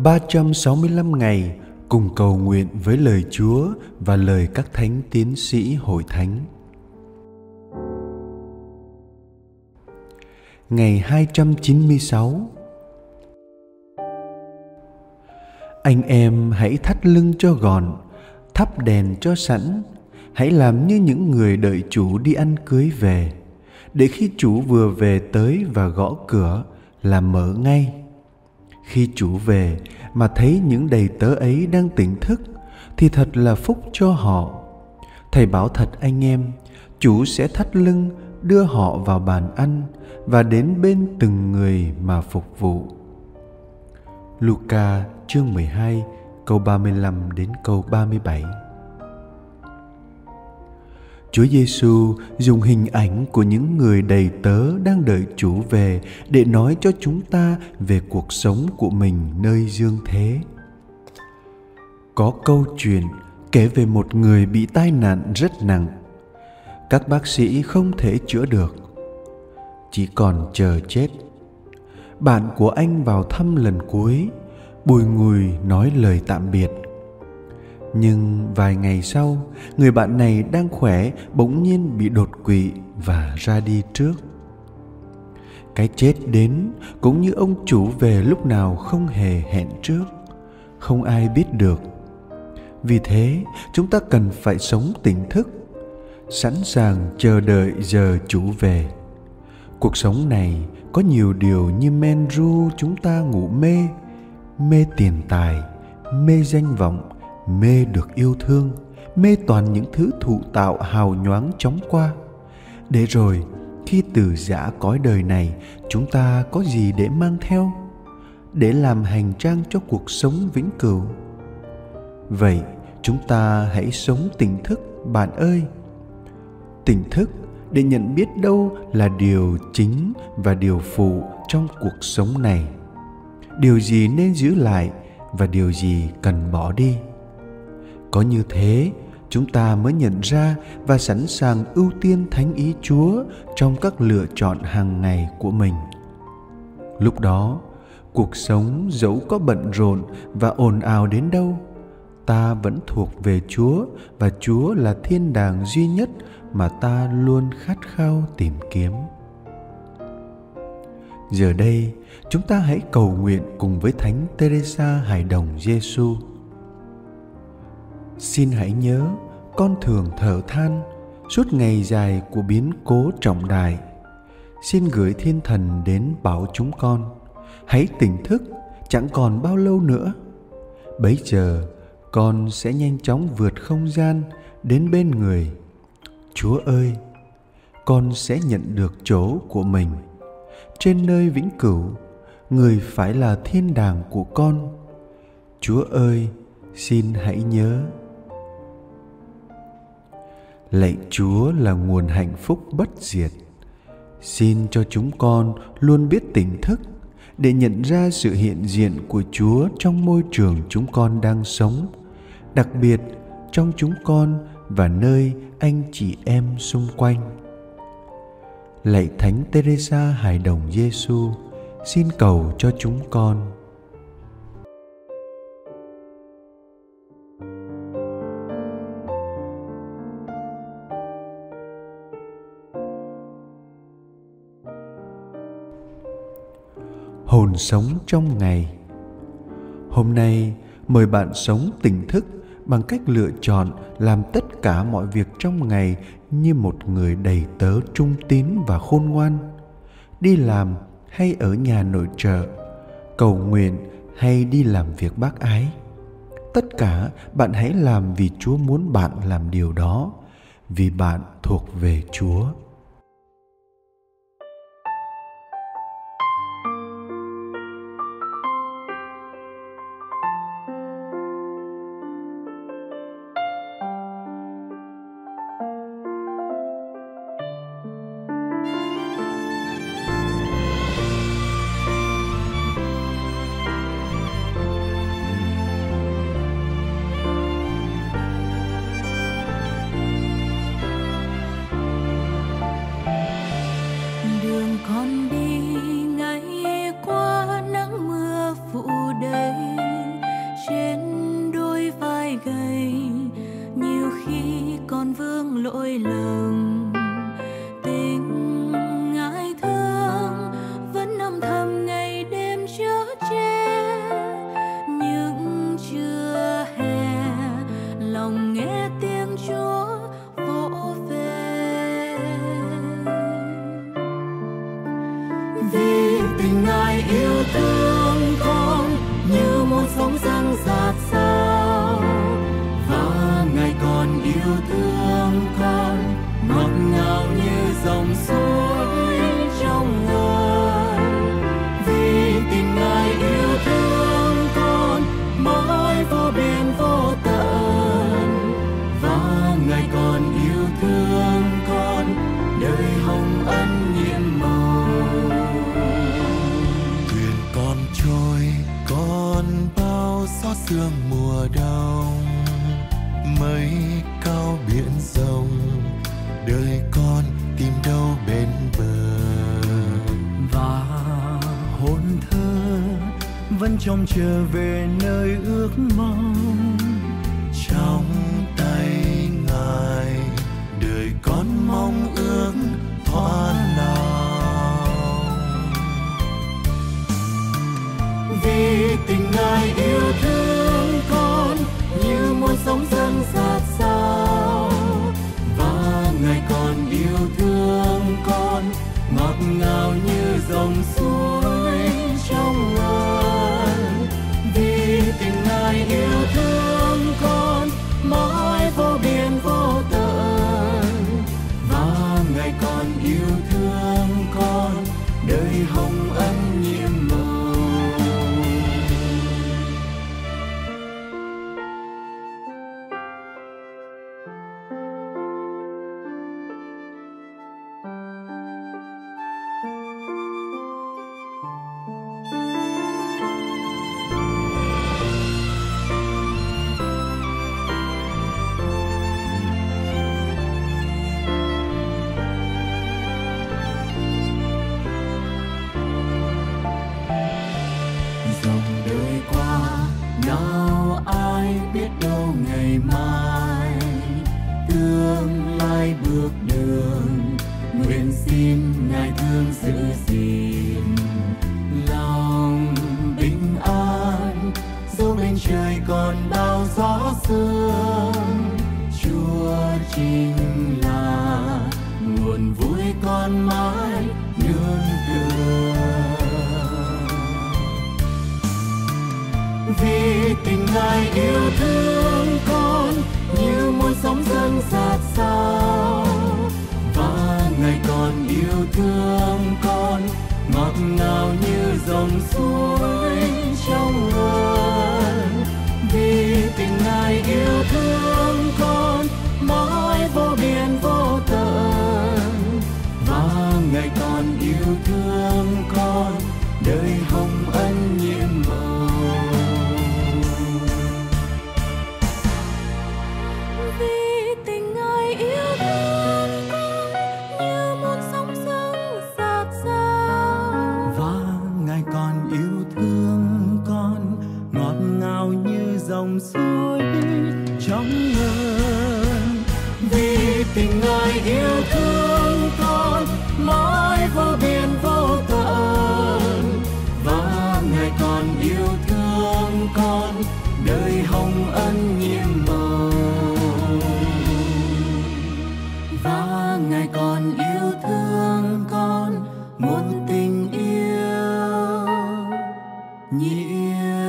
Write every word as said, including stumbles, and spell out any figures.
ba trăm sáu mươi lăm ngày cùng cầu nguyện với lời Chúa và lời các thánh tiến sĩ hội thánh. Ngày hai trăm chín mươi sáu. Anh em hãy thắt lưng cho gọn, thắp đèn cho sẵn. Hãy làm như những người đợi chủ đi ăn cưới về, để khi chủ vừa về tới và gõ cửa là mở ngay. Khi chủ về mà thấy những đầy tớ ấy đang tỉnh thức thì thật là phúc cho họ. Thầy bảo thật anh em, chủ sẽ thắt lưng đưa họ vào bàn ăn và đến bên từng người mà phục vụ. Luca chương mười hai câu ba mươi lăm đến câu ba mươi bảy. Chúa Giêsu dùng hình ảnh của những người đầy tớ đang đợi chủ về để nói cho chúng ta về cuộc sống của mình nơi dương thế. Có câu chuyện kể về một người bị tai nạn rất nặng. Các bác sĩ không thể chữa được, chỉ còn chờ chết. Bạn của anh vào thăm lần cuối, bùi ngùi nói lời tạm biệt. Nhưng vài ngày sau, người bạn này đang khỏe bỗng nhiên bị đột quỵ và ra đi trước. Cái chết đến cũng như ông chủ về lúc nào không hề hẹn trước, không ai biết được. Vì thế, chúng ta cần phải sống tỉnh thức, sẵn sàng chờ đợi giờ chủ về. Cuộc sống này có nhiều điều như men ru chúng ta ngủ mê, mê tiền tài, mê danh vọng, mê được yêu thương, mê toàn những thứ thụ tạo hào nhoáng chóng qua. Để rồi, khi từ giã cõi đời này, chúng ta có gì để mang theo, để làm hành trang cho cuộc sống vĩnh cửu? Vậy, chúng ta hãy sống tỉnh thức bạn ơi. Tỉnh thức để nhận biết đâu là điều chính và điều phụ trong cuộc sống này. Điều gì nên giữ lại và điều gì cần bỏ đi. Có như thế, chúng ta mới nhận ra và sẵn sàng ưu tiên thánh ý Chúa trong các lựa chọn hàng ngày của mình. Lúc đó, cuộc sống dẫu có bận rộn và ồn ào đến đâu, ta vẫn thuộc về Chúa và Chúa là thiên đàng duy nhất mà ta luôn khát khao tìm kiếm. Giờ đây, chúng ta hãy cầu nguyện cùng với Thánh Teresa Hài Đồng Giêsu. Xin hãy nhớ, con thường thở than suốt ngày dài của biến cố trọng đại. Xin gửi thiên thần đến bảo chúng con, hãy tỉnh thức, chẳng còn bao lâu nữa. Bấy giờ, con sẽ nhanh chóng vượt không gian đến bên người. Chúa ơi, con sẽ nhận được chỗ của mình. Trên nơi vĩnh cửu, người phải là thiên đàng của con. Chúa ơi, xin hãy nhớ. Lạy Chúa là nguồn hạnh phúc bất diệt. Xin cho chúng con luôn biết tỉnh thức để nhận ra sự hiện diện của Chúa trong môi trường chúng con đang sống, đặc biệt trong chúng con và nơi anh chị em xung quanh. Lạy Thánh Teresa Hài Đồng Giêsu, xin cầu cho chúng con. Hồn sống trong ngày. Hôm nay, mời bạn sống tỉnh thức bằng cách lựa chọn làm tất cả mọi việc trong ngày như một người đầy tớ trung tín và khôn ngoan. Đi làm hay ở nhà nội trợ, cầu nguyện hay đi làm việc bác ái. Tất cả bạn hãy làm vì Chúa muốn bạn làm điều đó, vì bạn thuộc về Chúa. Vì tình Ngài yêu thương con như một sóng dâng dạt sao, và Ngài còn yêu thương con ngọt ngào như dòng suối trong ngời. Vì tình Ngài yêu thương con mãi vô biên vô tận, và Ngài còn yêu thương con đời hồng ân nhiệm màu. Thuyền con trôi con bao gió sương mùa đông, mây cao biển rộng, đời con tìm đâu bên bờ. Và hồn thơ vẫn trông chờ về nơi ước mong, Trong tay Ngài đời con mong ước thoát nào. vì tình Ngài yêu thương con như muôn sóng dâng dạt sao, và Ngài còn yêu thương con ngọt ngào như dòng suối trong ngân. Vì tình Ngài yêu thương con mãi vô biên vô tận, và Ngài còn yêu thương con đời hồng ân nhiệm màu. Dòng đời qua nào ai biết đâu ngày mai, tương lai bước đường nguyện xin Ngài thương giữ gìn. Lòng bình an dẫu bên trời còn bao gió sương, Chúa chính là nguồn vui con mãi nương tựa. Vì tình Ngài yêu thương con như muôn sóng dâng dạt sao, và Ngài còn yêu thương con ngọt ngào như dòng suối trong ngân. Vì tình Ngài yêu thương con mãi vô biên vô tận, và Ngài còn yêu thương con đời hồng ân nhiệm màu. Vì tình Ngài yêu thương con như một sóng dâng dạt dào, và Ngài còn yêu thương con ngọt ngào như dòng suối trong ngân. Vì tình Ngài yêu thương con mãi vô biên vô tận, và Ngài còn yêu thương con đời hồng ân nhiệm màu. Và Ngài còn yêu thương con một tình yêu nhiệm